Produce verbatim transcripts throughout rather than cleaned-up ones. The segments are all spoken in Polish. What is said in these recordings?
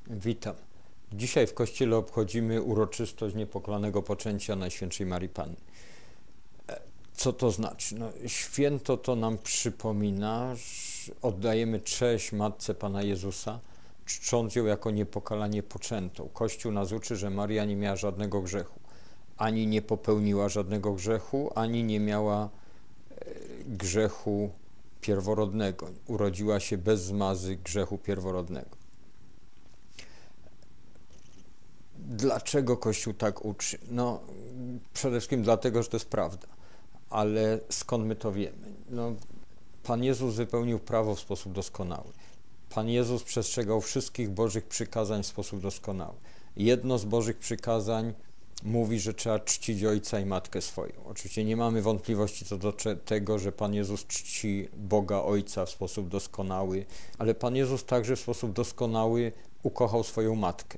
Witam. Dzisiaj w Kościele obchodzimy uroczystość niepokalanego poczęcia Najświętszej Marii Panny. Co to znaczy? No, święto to nam przypomina, że oddajemy cześć Matce Pana Jezusa, czcząc ją jako niepokalanie poczętą. Kościół nas uczy, że Maria nie miała żadnego grzechu. Ani nie popełniła żadnego grzechu, ani nie miała grzechu pierworodnego. Urodziła się bez zmazy grzechu pierworodnego. Dlaczego Kościół tak uczy? No, przede wszystkim dlatego, że to jest prawda. Ale skąd my to wiemy? No, Pan Jezus wypełnił prawo w sposób doskonały. Pan Jezus przestrzegał wszystkich Bożych przykazań w sposób doskonały. Jedno z Bożych przykazań mówi, że trzeba czcić ojca i matkę swoją. Oczywiście nie mamy wątpliwości co do tego, że Pan Jezus czci Boga Ojca w sposób doskonały, ale Pan Jezus także w sposób doskonały ukochał swoją matkę.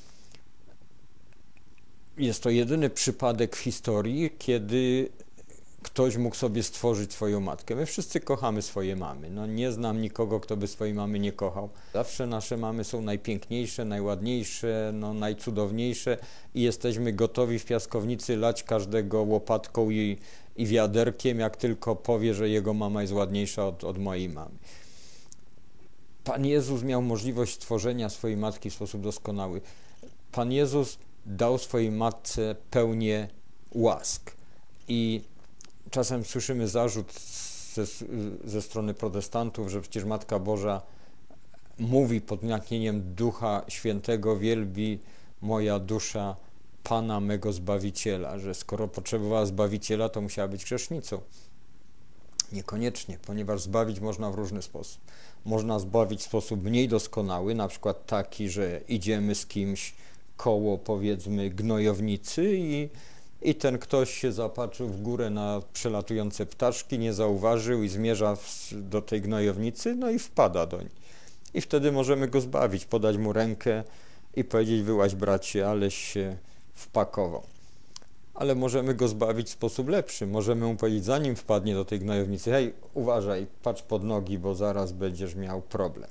Jest to jedyny przypadek w historii, kiedy ktoś mógł sobie stworzyć swoją matkę. My wszyscy kochamy swoje mamy. No, nie znam nikogo, kto by swojej mamy nie kochał. Zawsze nasze mamy są najpiękniejsze, najładniejsze, no, najcudowniejsze i jesteśmy gotowi w piaskownicy lać każdego łopatką i, i wiaderkiem, jak tylko powie, że jego mama jest ładniejsza od, od mojej mamy. Pan Jezus miał możliwość stworzenia swojej matki w sposób doskonały. Pan Jezus dał swojej matce pełnię łask. I czasem słyszymy zarzut ze, ze strony protestantów, że przecież Matka Boża mówi pod natchnieniem Ducha Świętego: wielbi moja dusza Pana mego Zbawiciela, że skoro potrzebowała Zbawiciela, to musiała być grzesznicą. Niekoniecznie, ponieważ zbawić można w różny sposób. Można zbawić w sposób mniej doskonały, na przykład taki, że idziemy z kimś koło, powiedzmy, gnojownicy i, i ten ktoś się zapatrzył w górę na przelatujące ptaszki, nie zauważył i zmierza w, do tej gnojownicy, no i wpada do niej. I wtedy możemy go zbawić, podać mu rękę i powiedzieć: wyłaź, bracie, aleś się wpakował. Ale możemy go zbawić w sposób lepszy. Możemy mu powiedzieć, zanim wpadnie do tej gnojownicy: hej, uważaj, patrz pod nogi, bo zaraz będziesz miał problem.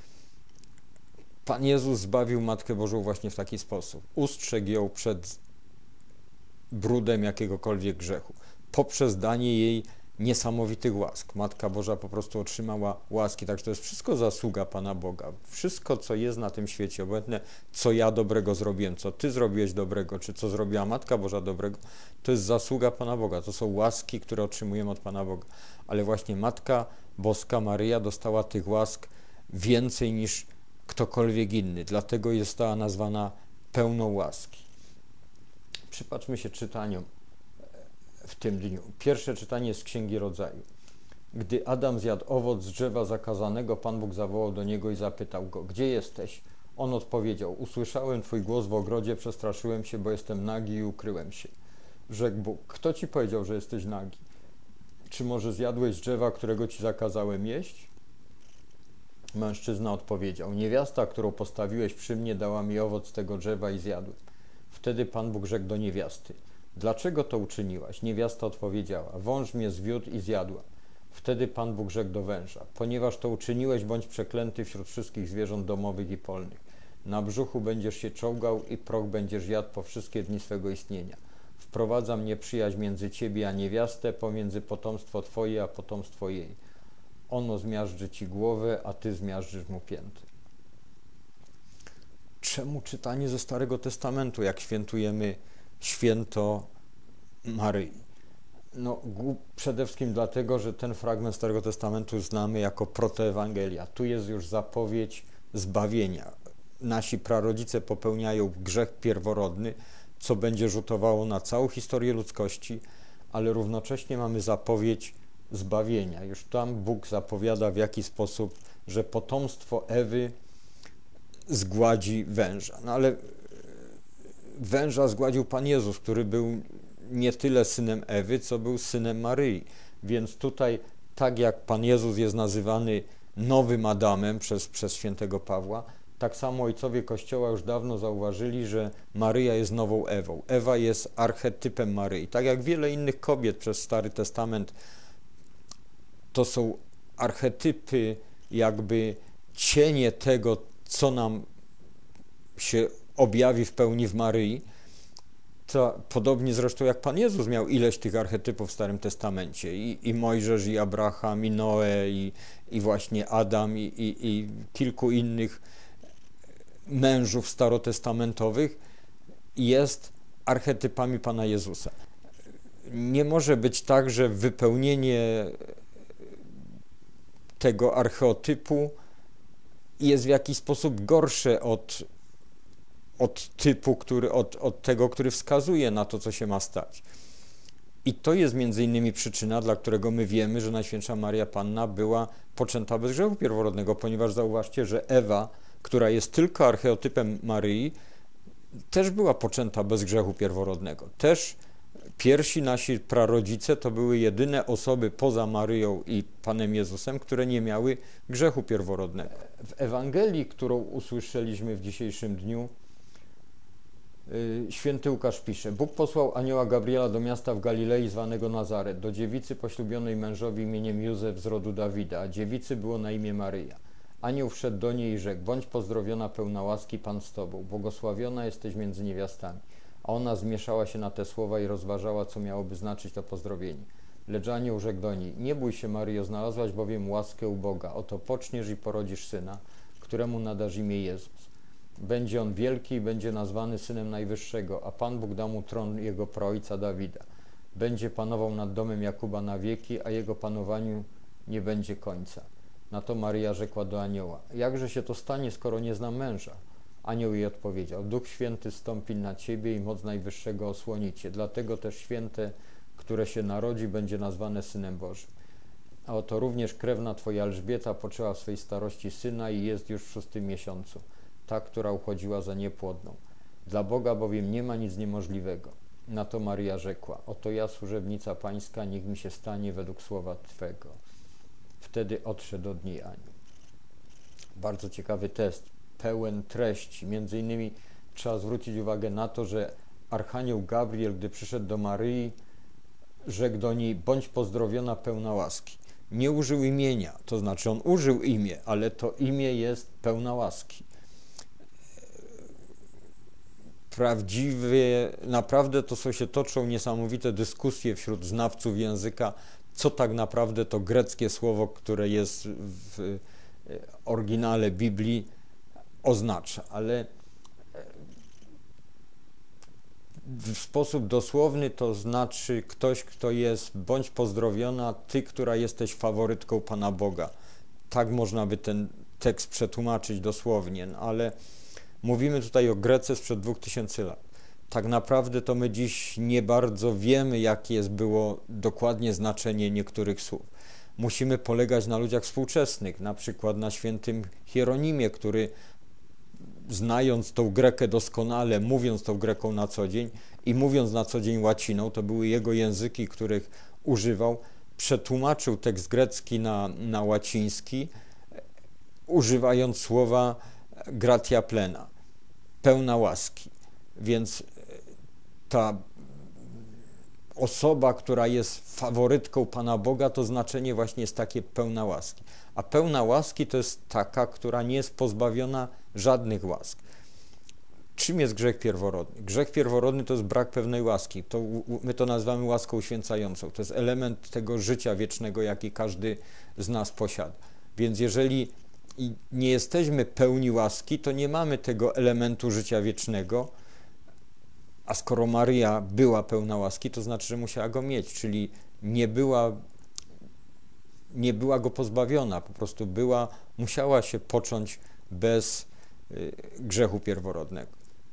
Pan Jezus zbawił Matkę Bożą właśnie w taki sposób. Ustrzegł ją przed brudem jakiegokolwiek grzechu. Poprzez danie jej niesamowitych łask. Matka Boża po prostu otrzymała łaski. Także to jest wszystko zasługa Pana Boga. Wszystko, co jest na tym świecie, obojętne co ja dobrego zrobiłem, co Ty zrobiłeś dobrego, czy co zrobiła Matka Boża dobrego, to jest zasługa Pana Boga. To są łaski, które otrzymujemy od Pana Boga. Ale właśnie Matka Boska Maryja dostała tych łask więcej niż ktokolwiek inny. Dlatego została nazwana pełną łaski. Przypatrzmy się czytaniom w tym dniu. Pierwsze czytanie z Księgi Rodzaju. Gdy Adam zjadł owoc z drzewa zakazanego, Pan Bóg zawołał do niego i zapytał go: gdzie jesteś? On odpowiedział: usłyszałem Twój głos w ogrodzie, przestraszyłem się, bo jestem nagi i ukryłem się. Rzekł Bóg: kto Ci powiedział, że jesteś nagi? Czy może zjadłeś z drzewa, którego Ci zakazałem jeść? Mężczyzna odpowiedział: niewiasta, którą postawiłeś przy mnie, dała mi owoc tego drzewa i zjadłem. Wtedy Pan Bóg rzekł do niewiasty: dlaczego to uczyniłaś? Niewiasta odpowiedziała: wąż mnie zwiódł i zjadła. Wtedy Pan Bóg rzekł do węża: ponieważ to uczyniłeś, bądź przeklęty wśród wszystkich zwierząt domowych i polnych. Na brzuchu będziesz się czołgał i proch będziesz jadł po wszystkie dni swego istnienia. Wprowadzam nieprzyjaźń między Ciebie a niewiastę, pomiędzy potomstwo Twoje a potomstwo jej. Ono zmiażdży Ci głowę, a Ty zmiażdżysz mu pięty. Czemu czytanie ze Starego Testamentu, jak świętujemy święto Maryi? No, przede wszystkim dlatego, że ten fragment Starego Testamentu znamy jako protoewangelia. Tu jest już zapowiedź zbawienia. Nasi prarodzice popełniają grzech pierworodny, co będzie rzutowało na całą historię ludzkości, ale równocześnie mamy zapowiedź zbawienia. Już tam Bóg zapowiada, w jaki sposób, że potomstwo Ewy zgładzi węża. No ale węża zgładził Pan Jezus, który był nie tyle synem Ewy, co był synem Maryi. Więc tutaj, tak jak Pan Jezus jest nazywany nowym Adamem przez, przez świętego Pawła, tak samo ojcowie Kościoła już dawno zauważyli, że Maryja jest nową Ewą. Ewa jest archetypem Maryi. Tak jak wiele innych kobiet przez Stary Testament, to są archetypy, jakby cienie tego, co nam się objawi w pełni w Maryi. To podobnie zresztą jak Pan Jezus miał ileś tych archetypów w Starym Testamencie. I, i Mojżesz, i Abraham, i Noe, i, i właśnie Adam, i, i, i kilku innych mężów starotestamentowych jest archetypami Pana Jezusa. Nie może być tak, że wypełnienie tego archetypu jest w jakiś sposób gorsze od, od typu, który, od, od tego, który wskazuje na to, co się ma stać. I to jest między innymi przyczyna, dla którego my wiemy, że Najświętsza Maria Panna była poczęta bez grzechu pierworodnego, ponieważ zauważcie, że Ewa, która jest tylko archetypem Maryi, też była poczęta bez grzechu pierworodnego. Też pierwsi nasi prarodzice to były jedyne osoby poza Maryją i Panem Jezusem, które nie miały grzechu pierworodnego. W Ewangelii, którą usłyszeliśmy w dzisiejszym dniu, święty Łukasz pisze: Bóg posłał anioła Gabriela do miasta w Galilei zwanego Nazaret, do dziewicy poślubionej mężowi imieniem Józef z rodu Dawida, a dziewicy było na imię Maryja. Anioł wszedł do niej i rzekł: bądź pozdrowiona, pełna łaski, Pan z tobą, błogosławiona jesteś między niewiastami. A ona zmieszała się na te słowa i rozważała, co miałoby znaczyć to pozdrowienie. Lecz anioł rzekł do niej: nie bój się, Maryjo, znalazłaś bowiem łaskę u Boga. Oto poczniesz i porodzisz syna, któremu nadasz imię Jezus. Będzie on wielki i będzie nazwany Synem Najwyższego, a Pan Bóg da mu tron jego praojca Dawida. Będzie panował nad domem Jakuba na wieki, a jego panowaniu nie będzie końca. Na to Maryja rzekła do anioła: jakże się to stanie, skoro nie znam męża? Anioł jej odpowiedział: Duch Święty stąpi na ciebie i moc Najwyższego osłoni cię. Dlatego też święte, które się narodzi, będzie nazwane Synem Bożym. A oto również krewna twoja Elżbieta poczęła w swej starości syna i jest już w szóstym miesiącu, ta, która uchodziła za niepłodną. Dla Boga bowiem nie ma nic niemożliwego. Na to Maryja rzekła: oto ja, służebnica pańska, niech mi się stanie według słowa twego. Wtedy odszedł od niej anioł. Bardzo ciekawy test, pełen treści. Między innymi trzeba zwrócić uwagę na to, że archanioł Gabriel, gdy przyszedł do Maryi, rzekł do niej: bądź pozdrowiona, pełna łaski. Nie użył imienia, to znaczy on użył imię, ale to imię jest pełna łaski. Prawdziwie, naprawdę to, co się toczą niesamowite dyskusje wśród znawców języka, co tak naprawdę to greckie słowo, które jest w oryginale Biblii, oznacza, ale w sposób dosłowny to znaczy ktoś, kto jest bądź pozdrowiona, ty, która jesteś faworytką Pana Boga. Tak można by ten tekst przetłumaczyć dosłownie, no, ale mówimy tutaj o Grece sprzed dwóch tysięcy lat. Tak naprawdę to my dziś nie bardzo wiemy, jakie jest było dokładnie znaczenie niektórych słów. Musimy polegać na ludziach współczesnych, na przykład na świętym Hieronimie, który znając tą Grekę doskonale, mówiąc tą Greką na co dzień i mówiąc na co dzień łaciną, to były jego języki, których używał, przetłumaczył tekst grecki na, na łaciński, używając słowa gratia plena, pełna łaski. Więc ta osoba, która jest faworytką Pana Boga, to znaczenie właśnie jest takie pełna łaski. A pełna łaski to jest taka, która nie jest pozbawiona żadnych łask. Czym jest grzech pierworodny? Grzech pierworodny to jest brak pewnej łaski. To, my to nazywamy łaską uświęcającą. To jest element tego życia wiecznego, jaki każdy z nas posiada. Więc jeżeli nie jesteśmy pełni łaski, to nie mamy tego elementu życia wiecznego, a skoro Maryja była pełna łaski, to znaczy, że musiała go mieć, czyli nie była, nie była go pozbawiona, po prostu była, musiała się począć bez y, grzechu pierworodnego.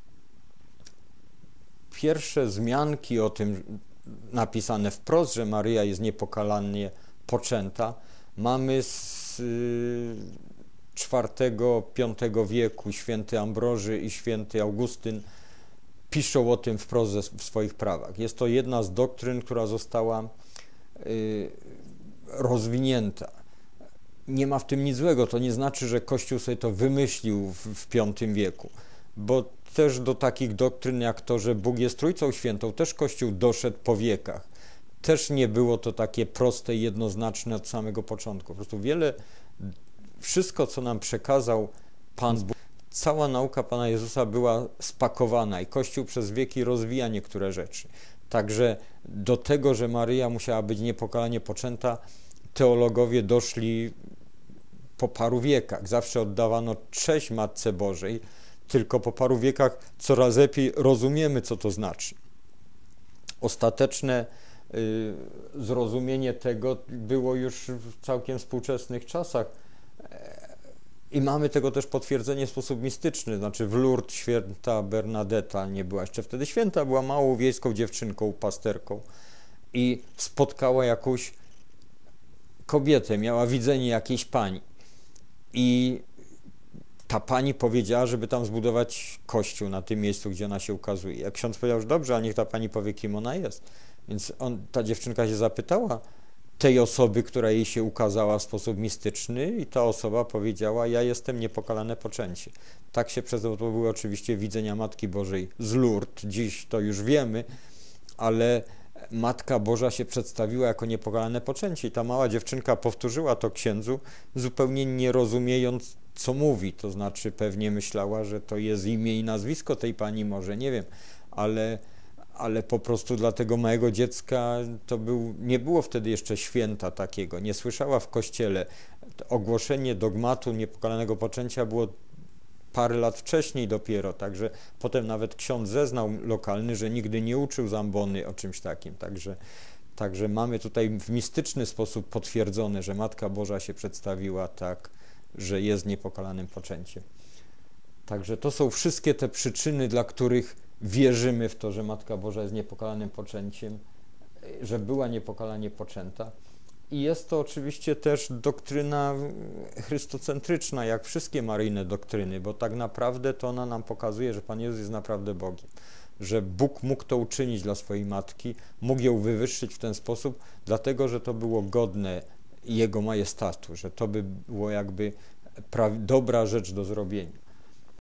Pierwsze wzmianki o tym napisane wprost, że Maryja jest niepokalannie poczęta, mamy z y, czwartego piątego wieku. Święty Ambroży i święty Augustyn piszą o tym wprost w swoich prawach. Jest to jedna z doktryn, która została y, rozwinięta. Nie ma w tym nic złego, to nie znaczy, że Kościół sobie to wymyślił w, w piątym wieku, bo też do takich doktryn jak to, że Bóg jest Trójcą Świętą, też Kościół doszedł po wiekach. Też nie było to takie proste i jednoznaczne od samego początku. Po prostu wiele, wszystko, co nam przekazał Pan Bóg, cała nauka Pana Jezusa była spakowana i Kościół przez wieki rozwija niektóre rzeczy. Także do tego, że Maryja musiała być niepokalanie poczęta, teologowie doszli po paru wiekach. Zawsze oddawano cześć Matce Bożej, tylko po paru wiekach coraz lepiej rozumiemy, co to znaczy. Ostateczne y, zrozumienie tego było już w całkiem współczesnych czasach. I mamy tego też potwierdzenie w sposób mistyczny, znaczy w Lourdes święta Bernadetta nie była jeszcze wtedy święta, była małą wiejską dziewczynką, pasterką i spotkała jakąś kobietę, miała widzenie jakiejś pani i ta pani powiedziała, żeby tam zbudować kościół na tym miejscu, gdzie ona się ukazuje. Jak ksiądz powiedział, że dobrze, ale niech ta pani powie, kim ona jest. Więc on, ta dziewczynka się zapytała tej osoby, która jej się ukazała w sposób mistyczny i ta osoba powiedziała, ja jestem niepokalane poczęcie. Tak się przez to były oczywiście widzenia Matki Bożej z Lourdes, dziś to już wiemy, ale Matka Boża się przedstawiła jako niepokalane poczęcie i ta mała dziewczynka powtórzyła to księdzu, zupełnie nie rozumiejąc, co mówi, to znaczy pewnie myślała, że to jest imię i nazwisko tej pani, może nie wiem, ale ale po prostu dla tego małego dziecka to był, nie było wtedy jeszcze święta takiego, nie słyszała w kościele. Ogłoszenie dogmatu niepokalanego poczęcia było parę lat wcześniej dopiero, także potem nawet ksiądz zeznał lokalny, że nigdy nie uczył zambony o czymś takim, także, także mamy tutaj w mistyczny sposób potwierdzone, że Matka Boża się przedstawiła tak, że jest niepokalanym poczęciem. Także to są wszystkie te przyczyny, dla których wierzymy w to, że Matka Boża jest niepokalanym poczęciem, że była niepokalanie poczęta. I jest to oczywiście też doktryna chrystocentryczna, jak wszystkie maryjne doktryny, bo tak naprawdę to ona nam pokazuje, że Pan Jezus jest naprawdę Bogiem, że Bóg mógł to uczynić dla swojej Matki, mógł ją wywyższyć w ten sposób, dlatego, że to było godne Jego majestatu, że to by było jakby dobra rzecz do zrobienia.